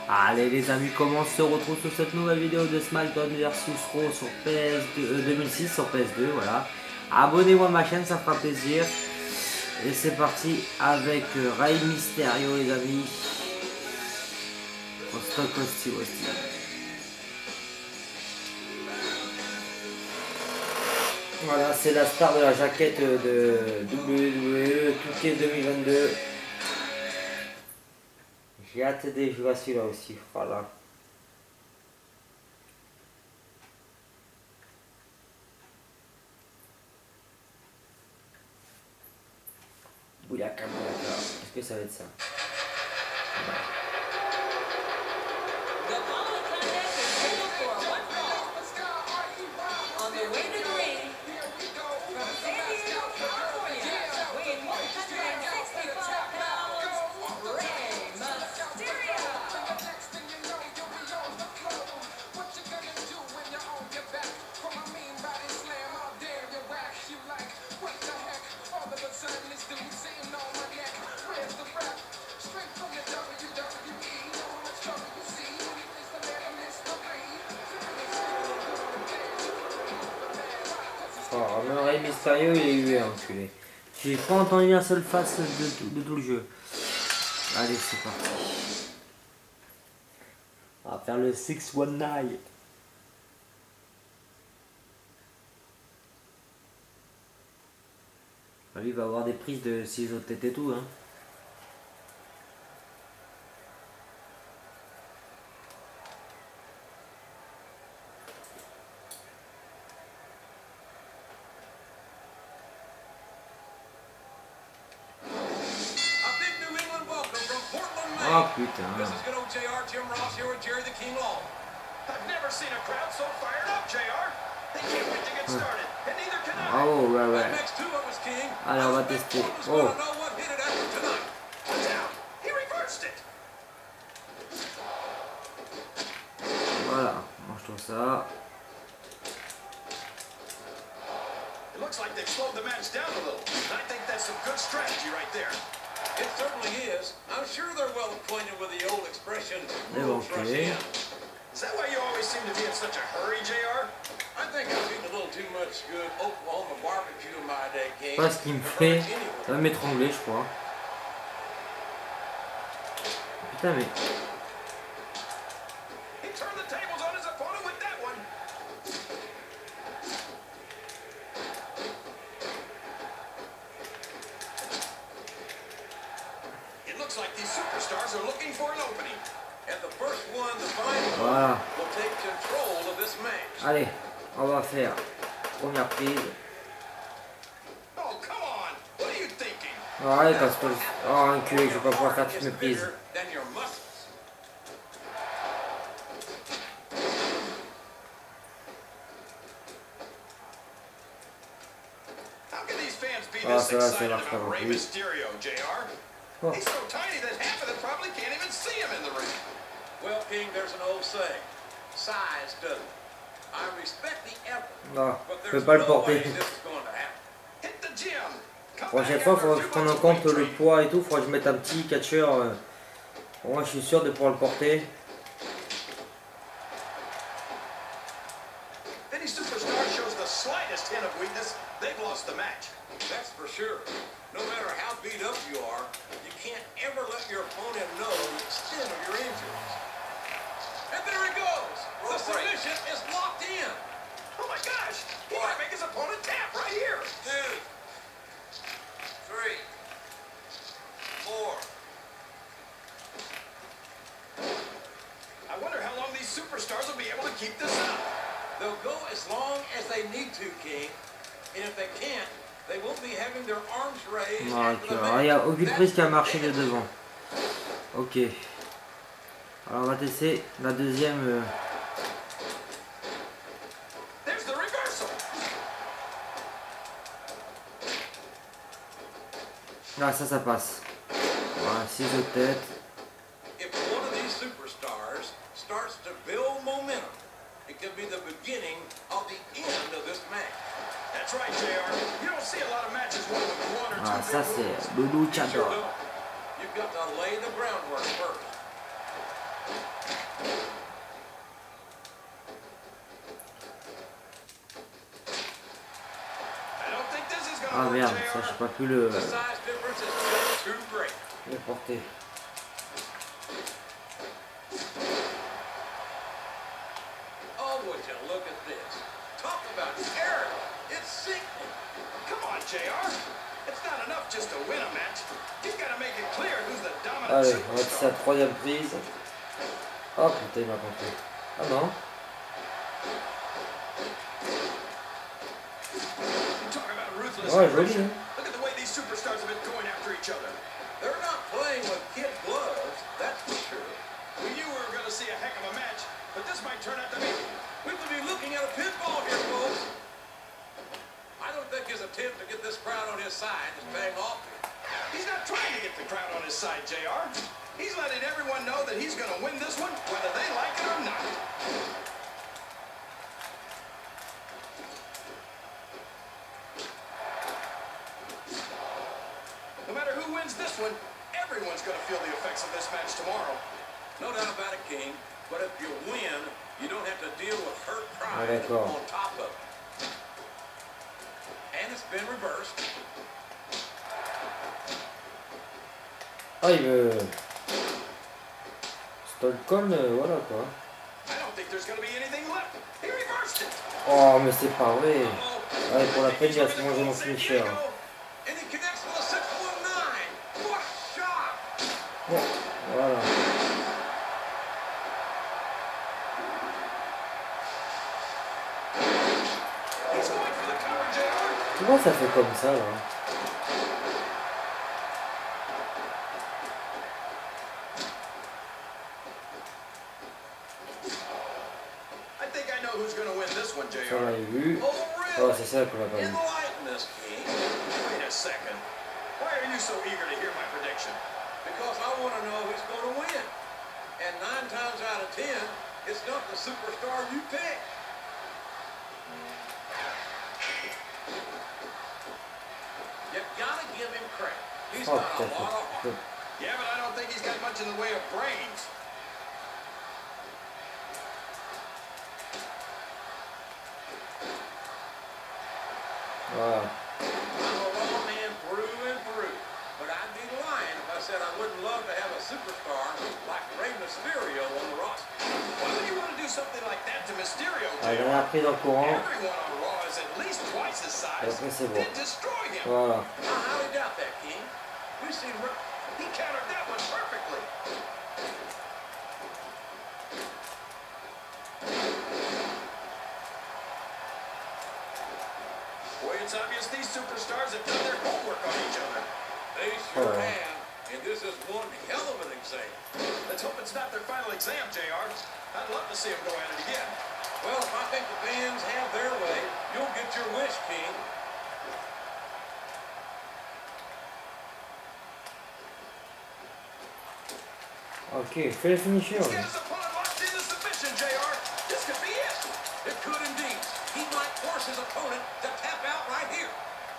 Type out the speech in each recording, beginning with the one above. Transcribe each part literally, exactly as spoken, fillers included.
Allez les amis, comment on se retrouve sur cette nouvelle vidéo de SmackDown versus Raw sur P S deux, euh, deux mille six sur P S deux, voilà. Abonnez-vous à ma chaîne, ça fera plaisir. Et c'est parti avec euh, Rey Mysterio les amis. Stone Cold Steve Austin. Voilà, c'est la star de la jaquette de W W E deux K deux mille vingt-deux. J'ai hâte de jouer à celui-là aussi, voilà. Bouyaka, bouyaka. Est-ce que ça va être ça? Ouais. Oh, même Rey Mysterio il est hué, enculé. J'ai pas entendu un seul face de tout, de tout le jeu. Allez, c'est parti. On va faire le six one nine. Lui il va avoir des prises de ciseaux de tête et tout, hein. Oh putain. Oh ouais ouais. Allez on va tester. Oh. Voilà, mange-toi ça. It looks like they've slowed the match down a little. And I think that's some good strategy right there. It certainly is. I'm sure they're well acquainted with the old expression. Okay. Is that why you always seem to be in such a hurry, J R? I think I've eaten a little too much good Oklahoma barbecue in my day, King. Pas ce qu'il me fait. Ça va m'étrangler, je crois. Putain mais. He turned the tables on his opponent with that one. It looks like these superstars are looking for an opening. And the first one to find Voilà. will take control of this match. Allez, on va faire première prise. Oh, come on. What are you thinking? Ouais, parce que. Oh, enculé, je vais pas pouvoir faire toutes mes prises. Than your muscles. How can these fans be Ah, this ça va, ça excited marche pas about non Rey plus. Mysterio, J R? Oh. He's so tiny that half of them probably can't even see him in the ring. Well, King, there's an old saying. Size doesn't. I respect the effort, Non, but je peux there's pas le no way porter. this is going to happen. Hit the gym. Come Prochaine back fois, il after faudra que two je prenne en months of compte weight le training. poids et tout. Il faudra que je mette un petit catcheur. Euh... Moi, je suis sûr de pouvoir le porter. Any superstar shows the slightest hint of weakness, they've lost the match. That's for sure. No matter how beat up you are, you can't ever let your opponent know the extent of your injuries. And there he goes. The submission is locked in. Oh my gosh! He might make his opponent tap right here. Two, three, four. I wonder how long these superstars will be able to keep this up. They'll go as long as they need to, King. And if they can't, they won't be having their arms raised. Non, after the il match. n'y a aucune prise qui a marché de devant. Ok. Alors on va tester la deuxième. Euh... There's the reversal. Ah, ça, ça passe. Voilà, ciseaux de tête. If one of these superstars starts to build momentum, it could be the beginning of the end of this match. That's right, J R. You don't see a lot of matches won with one or two. Ah, ça big c'est moves. le You sure luchador. don't. You've got to lay the groundwork first. Ça, j'ai pas pu le, The size difference is just too great. le porter. Oh, would you look at this? Talk about terrible. It's sickening. Come on, J R. It's not enough just to win a match. You've got to make it clear who's the dominant Allez, on va passer à superstar. la troisième prise. Oh putain, il m'a compris. Ah non. You talk about ruthless Ouais, joli, aggression. hein. Look at the way these superstars have been going after each other. They're not playing with kid gloves, that's for sure. We knew we were going to see a heck of a match, but this might turn out to be. We could be looking at a pinball here, folks. I don't think his attempt to get this crowd on his side is paying off here. He's not trying to get the crowd on his side, J R. He's letting everyone know that he's going to win this one, whether they like it or not. No matter who wins this one, everyone's going to feel the effects of this match tomorrow. No doubt about it, King. But if you win, you don't have to deal with hurt Ah, pride d'accord. on top of it. And it's been reversed. Ah, il me... Stockholm, euh, voilà quoi. I don't think there's going to be anything left. He reversed it. Oh, mais c'est pas vrai. Uh-oh. Allez, pour la peine, il va se manger mon finisher. And he connects with a six one nine. What a shot! Bon, voilà. He's going for the cover, J R. Comment ça fait comme ça là? I think I know who's going to win this one, J Ça on R. l'avait vu. Oh, Oh, really? c'est ça qu'on a pas vu. Enlighten us, King. Wait a second. Why are you so eager to hear my prediction? Because I want to know who's going to win. And nine times out of ten, it's not the superstar you pick. You gotta give him credit. He's Oh, got a putain, lot of c'est- heart. Yeah, but I don't think he's got much in the way of brains. Voilà. I'm a raw man through and through. But I'd be lying if I said I wouldn't love to have a superstar like Rey Mysterio on the roster. Why would you want to do something like that to Mysterio, La J R? dernière prise en courant. Everyone on Raw is at least twice his Et size. après c'est bon. Did destroy him. Voilà. I highly doubt that, King. We've seen Re- He countered that one perfectly. Boy, it's obvious these superstars have done their homework on each other. They sure Oh. have. And this is one hell of an exam. Let's hope it's not their final exam, J R. I'd love to see them go at it again. Well, if I think the fans have their way, you'll get your wish, King. Ok, fais le finisher. He's got his opponent locked into submission, J R. This could be it. It could indeed. He might force his opponent to tap out right here.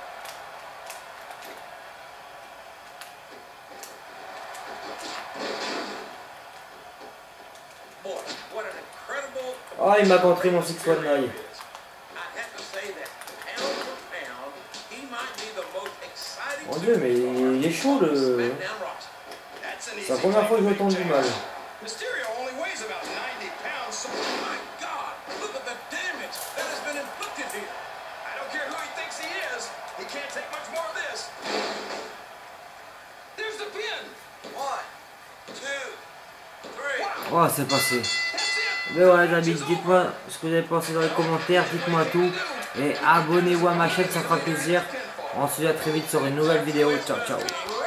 Boy, what an incredible... Oh, il m'a contré mon six one nine. I have to say that pound for pound, he might be the most exciting Mon Dieu, mais il est chaud le... SmackDown roster. That's an C'est easy la première fois que je claim tombe to du make, mal. J R. Mysterio only weighs about ninety pounds, so My God, look at the damage that has been inflicted here. I don't care who he thinks he is. He can't take much more of this. There's the pin. One, two, three. Wow, Oh, c'est passé. that's it. Mais voilà les amis, dites-moi ce que vous avez pensé dans les commentaires, dites-moi tout. Et abonnez-vous à ma chaîne, ça fera plaisir. On se dit à très vite sur une nouvelle vidéo. Ciao, ciao.